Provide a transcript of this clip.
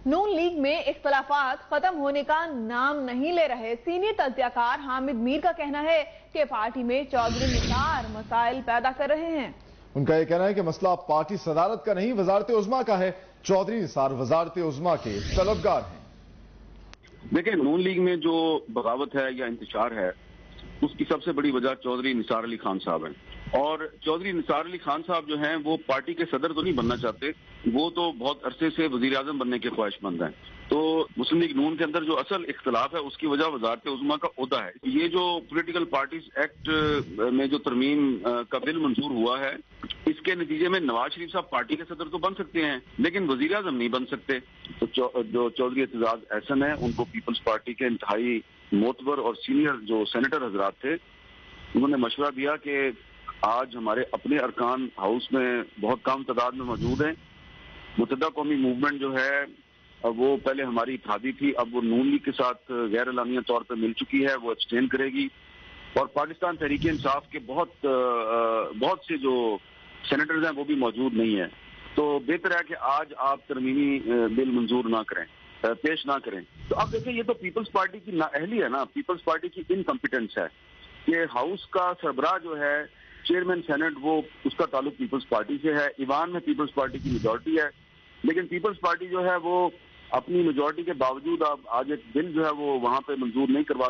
नून league में इख्तलाफात खत्म होने का नाम नहीं ले रहे। सीनियर तज्जियाकार हामिद मीर का कहना है कि पार्टी में चौधरी निसार मसाइल पैदा कर रहे हैं। उनका यह कहना है कि मसला पार्टी सदारत का नहीं, वजारत उज़्मा का है। चौधरी निसार वजारत उज़्मा के तलबगार हैं। देखिए, नून लीग में जो बगावत है या इंतशार है, उसकी सबसे बड़ी वजह चौधरी निसार अली खान साहब हैं। और चौधरी निसार अली खान साहब जो हैं वो पार्टी के सदर तो नहीं बनना चाहते, वो तो बहुत अरसे से वजीर आजम बनने के ख्वाहिशमंद हैं। तो मुस्लिम लीग नून के अंदर जो असल इख्तलाफ है उसकी वजह वजारत उज़्मा का ओहदा है। ये जो पॉलिटिकल पार्टीज एक्ट में जो तरमीम का बिल मंजूर हुआ है, इसके नतीजे में नवाज शरीफ साहब पार्टी के सदर तो बन सकते हैं लेकिन वजीर आजम नहीं बन सकते। तो जो चौधरी एतजाज एहसन है, उनको पीपल्स पार्टी के इंतहाई मोतबर और सीनियर जो सेनेटर हजरात थे, उन्होंने मशवरा दिया कि आज हमारे अपने अरकान हाउस में बहुत कम तादाद में मौजूद हैं। मुत्तहदा कौमी मूवमेंट जो है वो पहले हमारी इत्तेहादी थी, अब वो नून लीग के साथ गैर एलानिया तौर पर मिल चुकी है, वो एक्सटेंड करेगी। और पाकिस्तान तहरीक इंसाफ के बहुत से जो सेनेटर्स हैं वो भी मौजूद नहीं है। तो बेहतर है कि आज आप तरमीमी बिल मंजूर ना करें, पेश ना करें। तो अब देखिए, ये तो पीपल्स पार्टी की नाअहली है ना, पीपल्स पार्टी की इनकम्पिटेंस है। ये हाउस का सरबराह जो है, चेयरमैन सेनेट, वो उसका ताल्लुक पीपल्स पार्टी से है। ईवान में पीपल्स पार्टी की मेजॉरिटी है, लेकिन पीपल्स पार्टी जो है वो अपनी मेजॉरिटी के बावजूद अब आज एक बिल जो है वो वहां पे मंजूर नहीं करवा